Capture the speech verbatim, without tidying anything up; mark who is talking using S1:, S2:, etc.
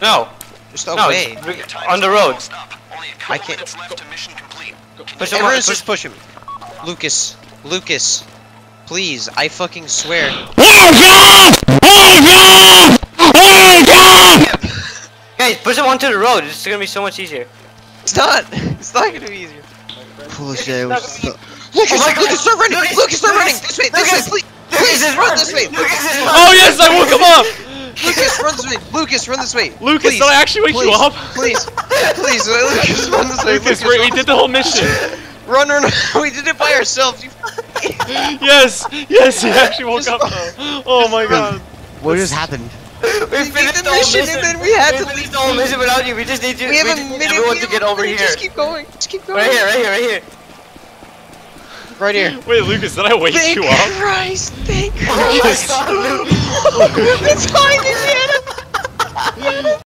S1: No.
S2: Just
S1: No,
S2: away.
S1: it's on the road.
S2: I can't.
S1: Push him
S2: Everyone's
S1: on,
S2: just pushing me. Lucas. Lucas. Please, I fucking swear.
S1: Guys, push him onto the road. It's gonna be so much easier.
S2: It's not. It's not gonna be easier.
S3: Bullshit. Was so
S2: Lucas,
S1: Oh my God.
S2: Lucas, start running!
S1: Lucas,
S2: Lucas, start running!
S1: Lucas,
S2: This way, this
S1: Lucas,
S2: way, please!
S1: Lucas
S2: Please,
S1: is
S2: run
S1: run.
S2: this way!
S1: Lucas is run.
S4: Oh yes, I woke him up!
S2: Lucas, run this way! Lucas, run this way!
S4: Lucas,
S2: please,
S4: did I actually wake
S2: please,
S4: you up?
S2: Please, please, uh, Lucas, run this way!
S4: Lucas, we, we did the whole mission.
S2: Run, run, run! We did it by ourselves! You
S4: Yes, yes, he actually woke up though. Oh my god.
S3: what just happened?
S1: We
S2: did
S1: finished
S2: the
S1: the whole
S2: mission
S1: mission,
S2: and then we had
S1: we
S2: to
S1: finished the whole mission without you. We just need you.
S2: We have a
S1: just need
S2: minute,
S1: everyone
S2: we
S1: to
S2: have
S1: get
S2: a
S1: over
S2: minute,
S1: here.
S2: Just keep going, just keep going.
S1: Right here, right here, right here.
S2: Right here.
S4: Wait, Lucas, did I wake
S2: Thank
S4: you up?
S2: Christ, thank
S1: Oh my
S2: Christ!
S1: God, Luke.
S2: It's fine, Indiana!